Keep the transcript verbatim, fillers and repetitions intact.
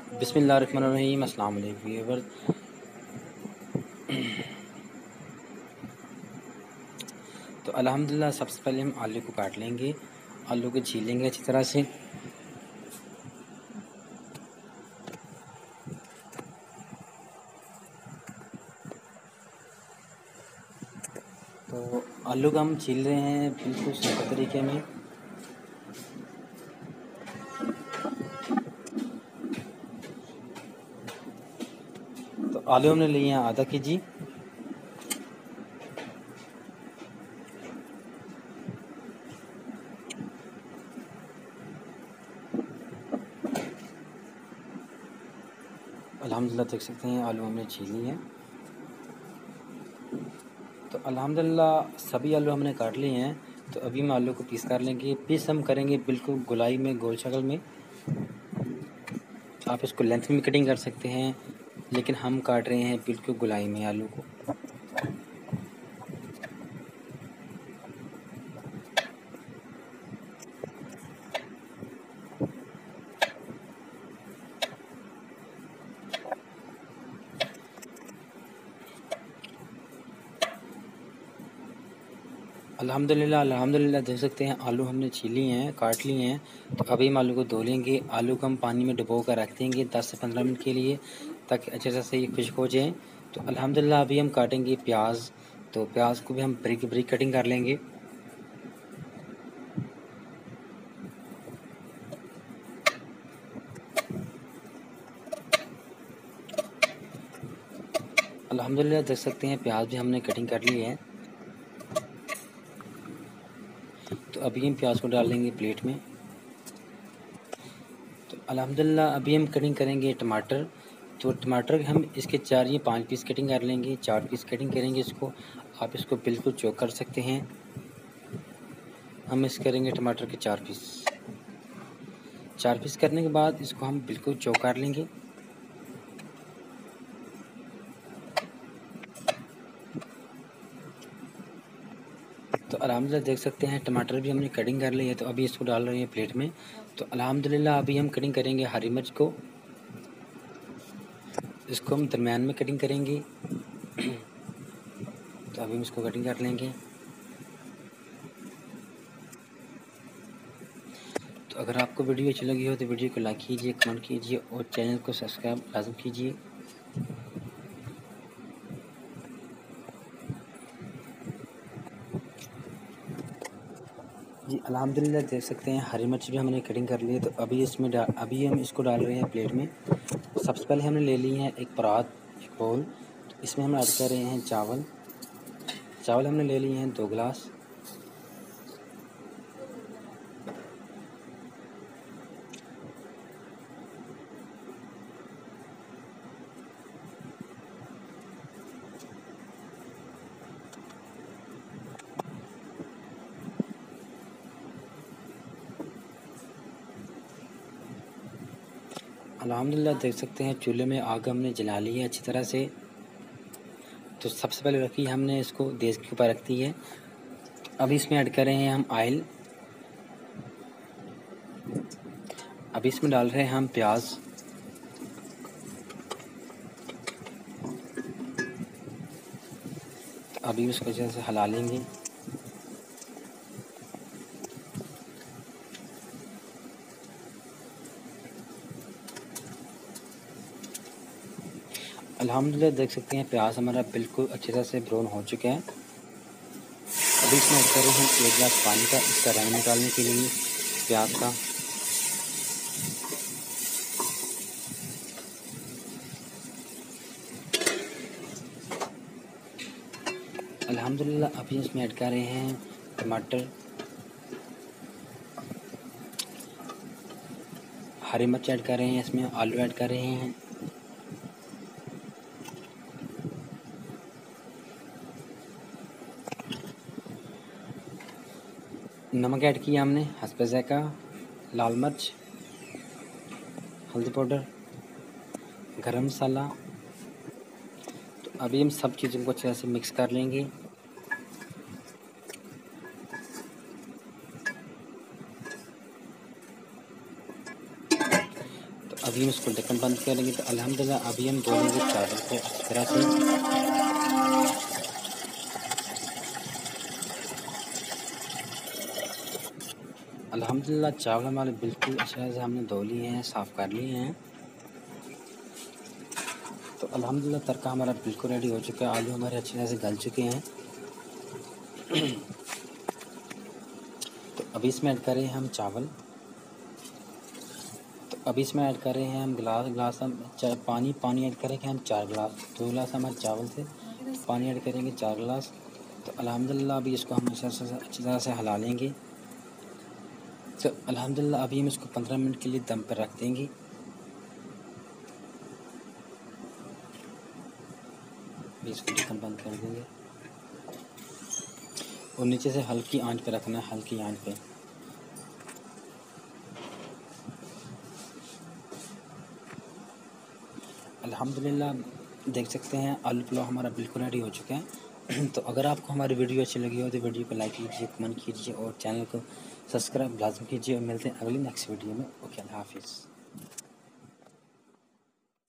बिस्मिल्लाहिर्रहमानिर्रहीम। अस्सलाम वालेकुम व्यूअर्स। तो अल्हम्दुलिल्लाह सबसे पहले हम आलू को काट लेंगे, आलू को छील लेंगे अच्छी तरह से। तो आलू को हम छील रहे हैं बिल्कुल सीधे तरीके में। तो आलू हमने लिए हैं आधा के जी। अल्हम्दुलिल्लाह देख सकते हैं आलू हमने छील लिए हैं। तो अल्हम्दुलिल्लाह सभी आलू हमने काट लिए हैं। तो अभी हम आलू को पीस कर लेंगे। पीस हम करेंगे बिल्कुल गोलाई में, गोल शक्ल में। आप इसको लेंथ में कटिंग कर सकते हैं, लेकिन हम काट रहे हैं बिल्कुल गोलाई में आलू को। अल्हम्दुलिल्लाह अल्हम्दुलिल्लाह देख सकते हैं आलू हमने छील लिए हैं, काट लिए हैं। तो अभी हम आलू को धो लेंगे। आलू को हम पानी में डुबो कर रख देंगे दस से पंद्रह मिनट के लिए, ताकि अच्छे से से ये खुश्क हो जाए। तो अल्हम्दुलिल्लाह अभी हम काटेंगे प्याज। तो प्याज को भी हम ब्रिक ब्रिक कटिंग कर लेंगे। अल्हम्दुलिल्लाह देख सकते हैं प्याज भी हमने कटिंग कर ली है। तो अभी हम प्याज को डाल लेंगे प्लेट में। तो अल्हम्दुलिल्लाह अभी हम कटिंग करेंगे टमाटर। तो टमाटर हम इसके चार या पाँच पीस कटिंग कर लेंगे, चार पीस कटिंग करेंगे इसको। आप इसको बिल्कुल चॉप कर सकते हैं। हम इस करेंगे टमाटर के चार पीस। चार पीस करने के बाद इसको हम बिल्कुल चॉप कर लेंगे। तो अल्हम्दुलिल्लाह देख सकते हैं टमाटर भी हमने कटिंग कर ली है। तो अभी इसको डाल रहे हैं प्लेट में। तो अल्हम्दुलिल्लाह अभी हम कटिंग करेंगे हरी मिर्च को। इसको हम दरमियान में कटिंग करेंगे। तो अभी हम इसको कटिंग कर लेंगे। तो अगर आपको वीडियो अच्छी लगी हो तो वीडियो को लाइक कीजिए, कमेंट कीजिए और चैनल को सब्सक्राइब लाजम कीजिए। जी अल्हम्दुलिल्लाह देख सकते हैं हरी मिर्च भी हमने कटिंग कर ली है। तो अभी इसमें डाल अभी हम इसको डाल रहे हैं प्लेट में। सबसे पहले हमने ले ली है एक परात, एक बाउल। तो इसमें हम ऐड कर रहे हैं चावल। चावल हमने ले लिए हैं दो गिलास। अल्हम्दुलिल्लाह देख सकते हैं चूल्हे में आग हमने जला ली है अच्छी तरह से। तो सबसे पहले रखी हमने इसको गैस के ऊपर रख दी है। अभी इसमें ऐड कर रहे हैं हम ऑयल। अभी इसमें डाल रहे हैं हम प्याज। तो अभी उसको अच्छे से हिला लेंगे। अल्हम्दुलिल्लाह देख सकते हैं प्याज हमारा बिल्कुल अच्छी तरह से ब्राउन हो चुका है। अभी इसमें ऐड कर रहे हैं एक गिलास पानी का, इसका रंग निकालने के लिए प्याज का। अल्हम्दुलिल्लाह अभी इसमें ऐड कर रहे हैं टमाटर, हरी मिर्च ऐड कर रहे हैं, इसमें आलू ऐड कर रहे हैं। नमक ऐड किया हमने हस्बे ज़ायक़ा, लाल मिर्च, हल्दी पाउडर, गरम मसाला। तो अभी हम सब चीज़ों को अच्छे तरह से मिक्स कर लेंगे। तो अभी अभी हम इसको ढक्कन बंद करेंगे। तो अल्हम्दुलिल्लाह अभी हम धो लेंगे चावल को अच्छी तरह से। अल्हम्दुलिल्लाह चावल हमारे बिल्कुल अच्छी तरह से हमने धो लिए हैं, साफ़ कर लिए हैं। तो अल्हम्दुलिल्लाह तड़का हमारा बिल्कुल रेडी हो चुका है। आलू हमारे अच्छी तरह से गल चुके हैं। तो अभी इसमें ऐड करें हम चावल। तो अभी इसमें ऐड कर रहे हैं हम गिलास गिलास हम चाय पानी पानी ऐड करेंगे हम चार गिलास। दो गिलास हमारे चावल थे, पानी ऐड करेंगे चार गिलास। तो अल्हम्दुलिल्लाह अभी इसको हम अच्छी तरह से हिला लेंगे। तो अल्हम्दुलिल्लाह अभी हम इसको पंद्रह मिनट के लिए दम पर रख देंगे। इसको ढक्कन बंद कर देंगे और नीचे से हल्की आंच पे रखना है, हल्की आंच पे। अल्हम्दुलिल्लाह देख सकते हैं आलू पुलाव हमारा बिल्कुल रेडी हो चुका है। तो अगर आपको हमारी वीडियो अच्छी लगी हो तो वीडियो को लाइक कीजिए, कमेंट कीजिए और चैनल को सब्सक्राइब लाजमी कीजिए। और मिलते हैं अगली नेक्स्ट वीडियो में। ओके, अल्लाह हाफिज़।